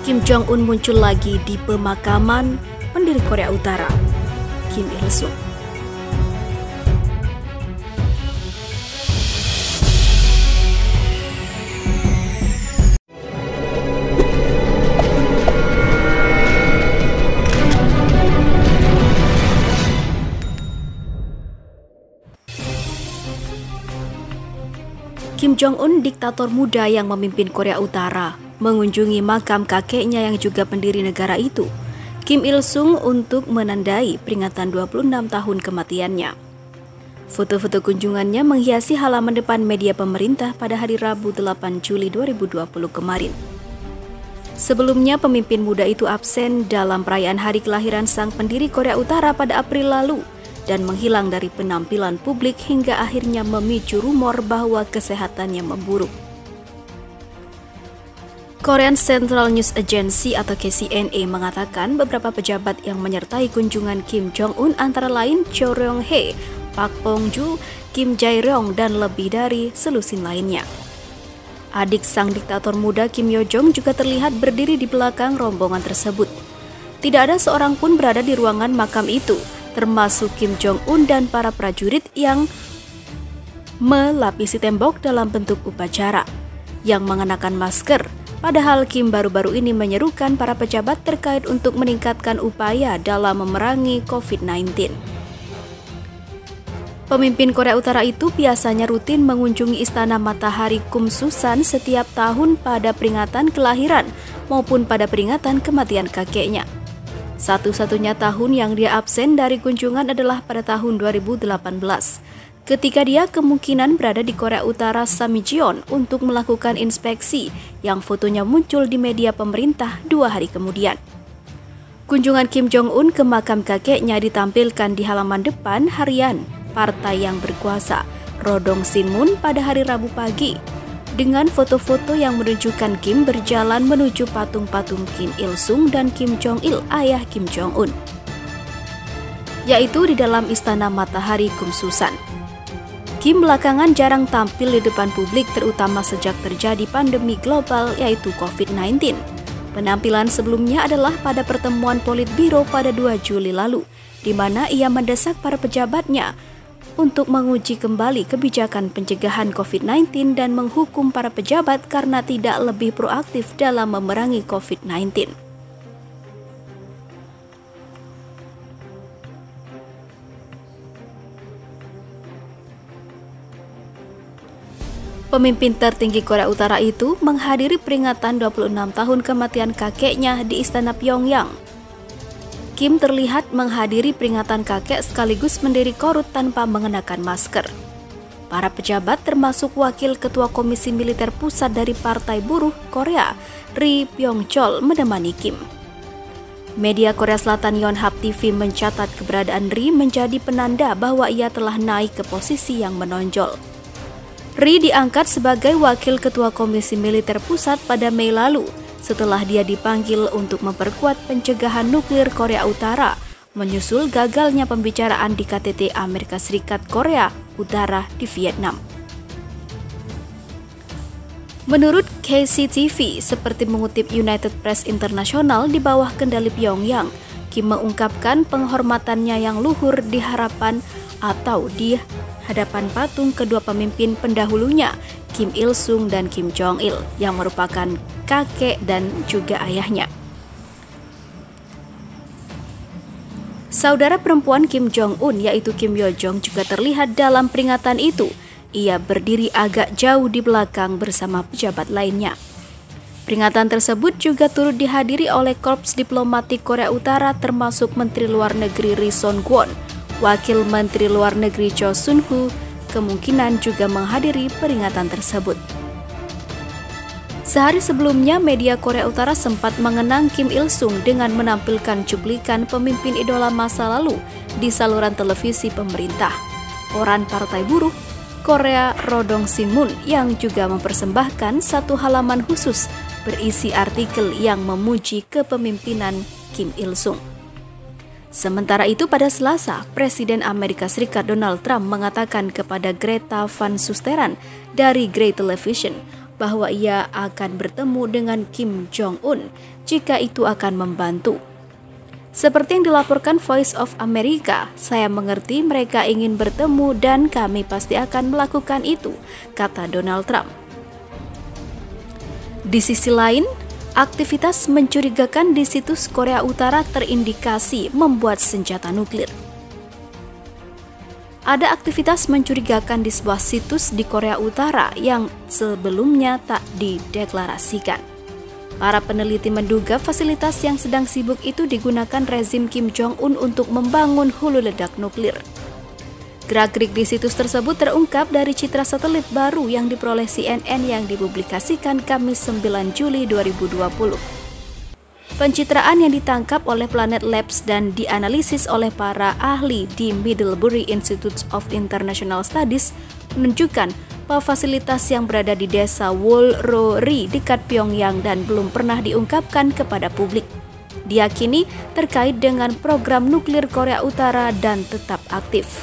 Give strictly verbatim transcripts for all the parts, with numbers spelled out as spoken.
Kim Jong-un muncul lagi di pemakaman pendiri Korea Utara, Kim Il-sung. Kim Jong-un, diktator muda yang memimpin Korea Utara, mengunjungi makam kakeknya yang juga pendiri negara itu, Kim Il-sung, untuk menandai peringatan dua puluh enam tahun kematiannya. Foto-foto kunjungannya menghiasi halaman depan media pemerintah pada hari Rabu delapan Juli dua ribu dua puluh kemarin. Sebelumnya, pemimpin muda itu absen dalam perayaan hari kelahiran sang pendiri Korea Utara pada April lalu dan menghilang dari penampilan publik hingga akhirnya memicu rumor bahwa kesehatannya memburuk. Korean Central News Agency atau K C N A mengatakan beberapa pejabat yang menyertai kunjungan Kim Jong-un antara lain Cho Ryong-hae, Park Bong-ju, Kim Jae-ryong, dan lebih dari selusin lainnya. Adik sang diktator muda Kim Yo-jong juga terlihat berdiri di belakang rombongan tersebut. Tidak ada seorang pun berada di ruangan makam itu, termasuk Kim Jong-un dan para prajurit yang melapisi tembok dalam bentuk upacara, yang mengenakan masker. Padahal Kim baru-baru ini menyerukan para pejabat terkait untuk meningkatkan upaya dalam memerangi covid sembilan belas. Pemimpin Korea Utara itu biasanya rutin mengunjungi Istana Matahari Kumsusan setiap tahun pada peringatan kelahiran maupun pada peringatan kematian kakeknya. Satu-satunya tahun yang dia absen dari kunjungan adalah pada tahun dua ribu delapan belas, ketika dia kemungkinan berada di Korea Utara Samjeon untuk melakukan inspeksi yang fotonya muncul di media pemerintah dua hari kemudian. Kunjungan Kim Jong-un ke makam kakeknya ditampilkan di halaman depan harian partai yang berkuasa, Rodong Sinmun, pada hari Rabu pagi, dengan foto-foto yang menunjukkan Kim berjalan menuju patung-patung Kim Il-sung dan Kim Jong-il, ayah Kim Jong-un, yaitu di dalam Istana Matahari Kumsusan. Kim belakangan jarang tampil di depan publik, terutama sejak terjadi pandemi global yaitu covid sembilan belas. Penampilan sebelumnya adalah pada pertemuan Politbiro pada dua Juli lalu, di mana ia mendesak para pejabatnya untuk menguji kembali kebijakan pencegahan covid sembilan belas dan menghukum para pejabat karena tidak lebih proaktif dalam memerangi covid sembilan belas. Pemimpin tertinggi Korea Utara itu menghadiri peringatan dua puluh enam tahun kematian kakeknya di Istana Pyongyang. Kim terlihat menghadiri peringatan kakek sekaligus mendiri korut tanpa mengenakan masker. Para pejabat termasuk Wakil Ketua Komisi Militer Pusat dari Partai Buruh Korea, Ri Byung-chol, menemani Kim. Media Korea Selatan Yonhap T V mencatat keberadaan Ri menjadi penanda bahwa ia telah naik ke posisi yang menonjol. Ri diangkat sebagai Wakil Ketua Komisi Militer Pusat pada Mei lalu, setelah dia dipanggil untuk memperkuat pencegahan nuklir Korea Utara, menyusul gagalnya pembicaraan di K T T Amerika Serikat Korea Utara di Vietnam. Menurut K C T V, seperti mengutip United Press International, di bawah kendali Pyongyang, Kim mengungkapkan penghormatannya yang luhur di harapan atau di hadapan patung kedua pemimpin pendahulunya, Kim Il-sung dan Kim Jong-il, yang merupakan kakek dan juga ayahnya. Saudara perempuan Kim Jong-un yaitu Kim Yo-jong juga terlihat dalam peringatan itu. Ia berdiri agak jauh di belakang bersama pejabat lainnya. Peringatan tersebut juga turut dihadiri oleh Korps Diplomatik Korea Utara termasuk Menteri Luar Negeri Ri Son-kwon, Wakil Menteri Luar Negeri Cho Sun-hu kemungkinan juga menghadiri peringatan tersebut. Sehari sebelumnya, media Korea Utara sempat mengenang Kim Il-sung dengan menampilkan cuplikan pemimpin idola masa lalu di saluran televisi pemerintah. Koran Partai Buruh Korea Rodong Sinmun yang juga mempersembahkan satu halaman khusus berisi artikel yang memuji kepemimpinan Kim Il-sung. Sementara itu pada Selasa, Presiden Amerika Serikat Donald Trump mengatakan kepada Greta Van Susteren dari Grey Television bahwa ia akan bertemu dengan Kim Jong-un jika itu akan membantu. Seperti yang dilaporkan Voice of America, saya mengerti mereka ingin bertemu dan kami pasti akan melakukan itu, kata Donald Trump. Di sisi lain, aktivitas mencurigakan di situs Korea Utara terindikasi membuat senjata nuklir. Ada aktivitas mencurigakan di sebuah situs di Korea Utara yang sebelumnya tak dideklarasikan. Para peneliti menduga fasilitas yang sedang sibuk itu digunakan rezim Kim Jong-un untuk membangun hulu ledak nuklir. Gerak-gerik di situs tersebut terungkap dari citra satelit baru yang diperoleh C N N yang dipublikasikan Kamis sembilan Juli dua ribu dua puluh. Pencitraan yang ditangkap oleh Planet Labs dan dianalisis oleh para ahli di Middlebury Institute of International Studies menunjukkan bahwa fasilitas yang berada di desa Wolrori dekat Pyongyang dan belum pernah diungkapkan kepada publik. Diyakini terkait dengan program nuklir Korea Utara dan tetap aktif.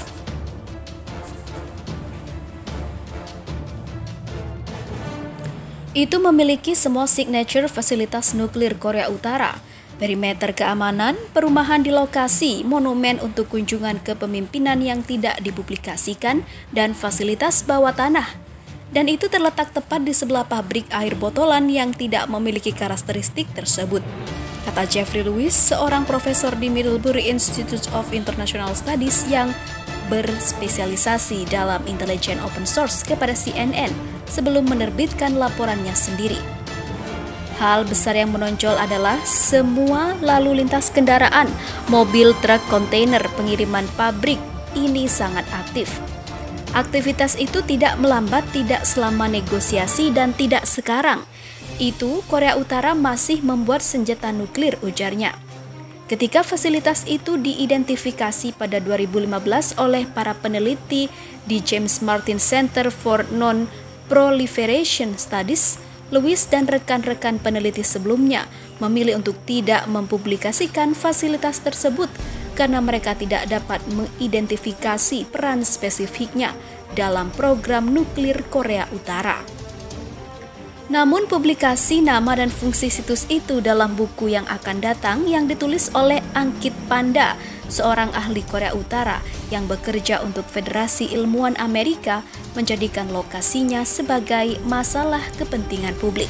Itu memiliki semua signature fasilitas nuklir Korea Utara, perimeter keamanan, perumahan di lokasi, monumen untuk kunjungan kepemimpinan yang tidak dipublikasikan, dan fasilitas bawah tanah. Dan itu terletak tepat di sebelah pabrik air botolan yang tidak memiliki karakteristik tersebut, kata Jeffrey Lewis, seorang profesor di Middlebury Institute of International Studies yang berspesialisasi dalam intelijen open source kepada C N N sebelum menerbitkan laporannya sendiri. Hal besar yang menonjol adalah semua lalu lintas kendaraan, mobil, truk, kontainer, pengiriman pabrik ini sangat aktif. Aktivitas itu tidak melambat, tidak selama negosiasi, dan tidak sekarang. Itu Korea Utara masih membuat senjata nuklir, ujarnya. Ketika fasilitas itu diidentifikasi pada dua ribu lima belas oleh para peneliti di James Martin Center for Non-Proliferation Studies, Lewis dan rekan-rekan peneliti sebelumnya memilih untuk tidak mempublikasikan fasilitas tersebut karena mereka tidak dapat mengidentifikasi peran spesifiknya dalam program nuklir Korea Utara. Namun publikasi nama dan fungsi situs itu dalam buku yang akan datang yang ditulis oleh Ankit Panda, seorang ahli Korea Utara yang bekerja untuk Federasi Ilmuwan Amerika, menjadikan lokasinya sebagai masalah kepentingan publik.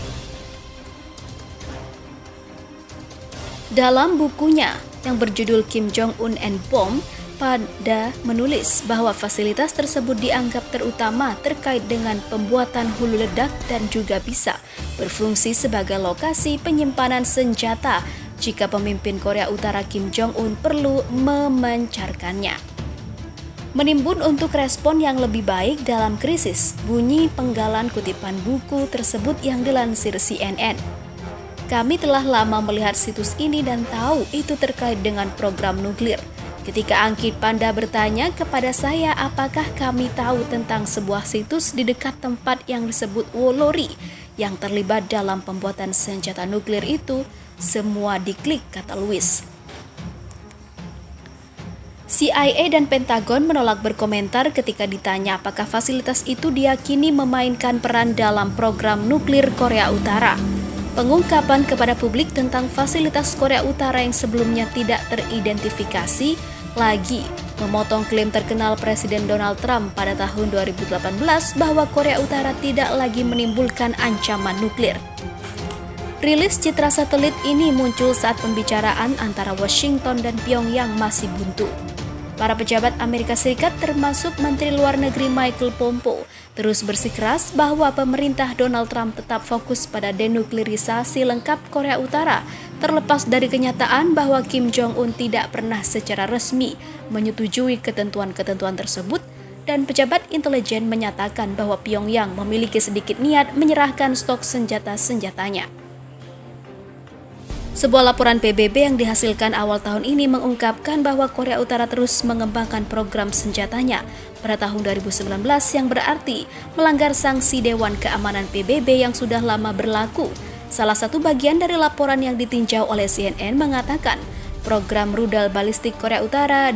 Dalam bukunya yang berjudul Kim Jong-un and Bomb, Panda menulis bahwa fasilitas tersebut dianggap terutama terkait dengan pembuatan hulu ledak dan juga bisa berfungsi sebagai lokasi penyimpanan senjata jika pemimpin Korea Utara Kim Jong-un perlu memancarkannya. Menimbun untuk respon yang lebih baik dalam krisis, bunyi penggalan kutipan buku tersebut yang dilansir C N N. Kami telah lama melihat situs ini dan tahu itu terkait dengan program nuklir. Ketika Ankit Panda bertanya kepada saya apakah kami tahu tentang sebuah situs di dekat tempat yang disebut Wolrori yang terlibat dalam pembuatan senjata nuklir itu, semua diklik, kata Lewis. C I A dan Pentagon menolak berkomentar ketika ditanya apakah fasilitas itu diyakini memainkan peran dalam program nuklir Korea Utara. Pengungkapan kepada publik tentang fasilitas Korea Utara yang sebelumnya tidak teridentifikasi lagi memotong klaim terkenal Presiden Donald Trump pada tahun dua ribu delapan belas bahwa Korea Utara tidak lagi menimbulkan ancaman nuklir. Rilis citra satelit ini muncul saat pembicaraan antara Washington dan Pyongyang masih buntu. Para pejabat Amerika Serikat termasuk Menteri Luar Negeri Michael Pompeo terus bersikeras bahwa pemerintah Donald Trump tetap fokus pada denuklirisasi lengkap Korea Utara, terlepas dari kenyataan bahwa Kim Jong-un tidak pernah secara resmi menyetujui ketentuan-ketentuan tersebut, dan pejabat intelijen menyatakan bahwa Pyongyang memiliki sedikit niat menyerahkan stok senjata-senjatanya. Sebuah laporan P B B yang dihasilkan awal tahun ini mengungkapkan bahwa Korea Utara terus mengembangkan program senjatanya pada tahun dua ribu sembilan belas yang berarti melanggar sanksi Dewan Keamanan P B B yang sudah lama berlaku. Salah satu bagian dari laporan yang ditinjau oleh C N N mengatakan program rudal balistik Korea Utara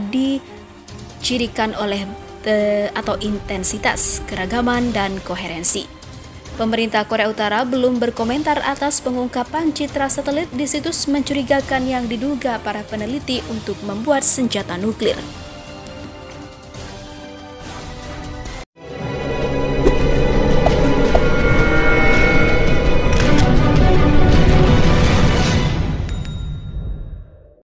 dicirikan oleh te, atau intensitas, keragaman, dan koherensi. Pemerintah Korea Utara belum berkomentar atas pengungkapan citra satelit di situs mencurigakan yang diduga para peneliti untuk membuat senjata nuklir.